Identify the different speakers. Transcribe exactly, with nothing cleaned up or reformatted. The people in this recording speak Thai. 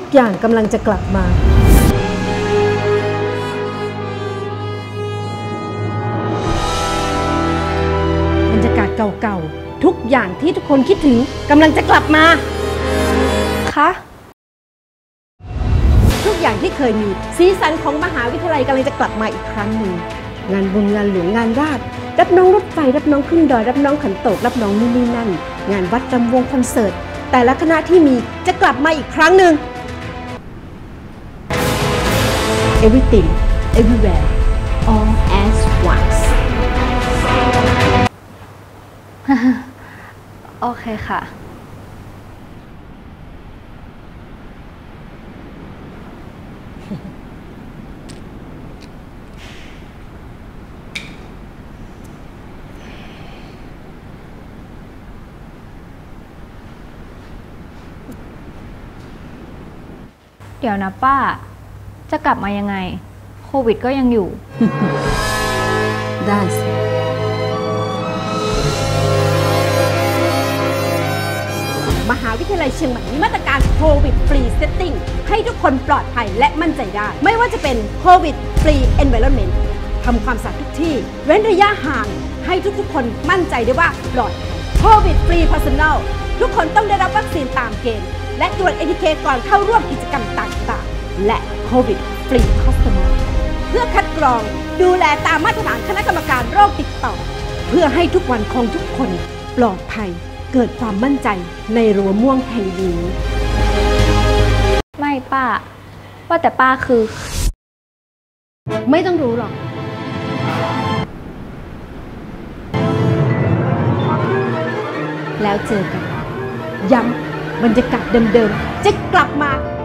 Speaker 1: อย่างกำลังจะกลับมาบรรยากาศเก่าๆทุกอย่างที่ทุกคนคิดถึงกำลังจะกลับมาคะทุกอย่างที่เคยมีสีสันของมหาวิทยาลัยกำลังจะกลับมาอีกครั้งหนึ่งงานบุญงานหลวงงานราษฎร์รับน้องรถไฟรับน้องขึ้นดอยรับน้องขันโตกรับน้องนู่นนี่นั่นงานวัดรำวงคอนเสิร์ตแต่ละคณะที่มีจะกลับมาอีกครั้งหนึ่ง Everything Everywhere All at once
Speaker 2: โอเคค่ะเดี๋ยวนะป้าจะกลับมายังไงโควิดก็ยังอยู่
Speaker 1: ได้สิมหาวิทยาลัยเชียงใหม่มีมาตรการโควิดฟรีเซตติ้งให้ทุกคนปลอดภัยและมั่นใจได้ไม่ว่าจะเป็นโควิดฟรีเอนไวรอนเมนต์ทำความสะอาดทุกที่เว้นระยะห่างให้ทุกๆคนมั่นใจได้ว่าปลอดภัยโควิดฟรีพาร์ซันแนลทุกคนต้องได้รับวัคซีนตามเกณฑ์และตรวจ เอ ที เค ก่อนเข้าร่วมกิจกรรมต่างๆและโควิดฟรีคอสตอมเพื่อคัดกรองดูแลตามมาตรฐานคณะกรรมการโรคติดต่อเพื่อให้ทุกวันของทุกคนปลอดภัยเกิดความมั่นใจในรั้วม่วงแห่งนี้
Speaker 2: ไม่ป้าว่าแต่ป้าคือ
Speaker 1: ไม่ต้องรู้หรอกแล้วเจอกันย้ำบรรยากาศเดิมๆจะกลับมา